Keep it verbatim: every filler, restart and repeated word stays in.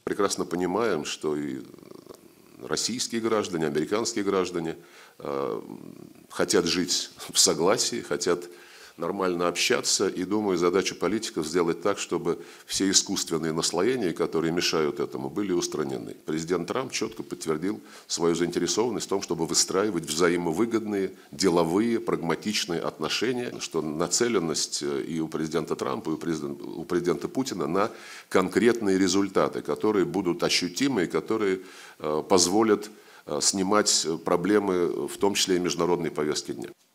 прекрасно понимаем, что и российские граждане, американские граждане э, хотят жить в согласии, хотят нормально общаться, и, думаю, задача политиков сделать так, чтобы все искусственные наслоения, которые мешают этому, были устранены. Президент Трамп четко подтвердил свою заинтересованность в том, чтобы выстраивать взаимовыгодные, деловые, прагматичные отношения, что нацеленность и у президента Трампа, и у президента, у президента Путина на конкретные результаты, которые будут ощутимы и которые э, позволят э, снимать проблемы, в том числе и международной повестки дня.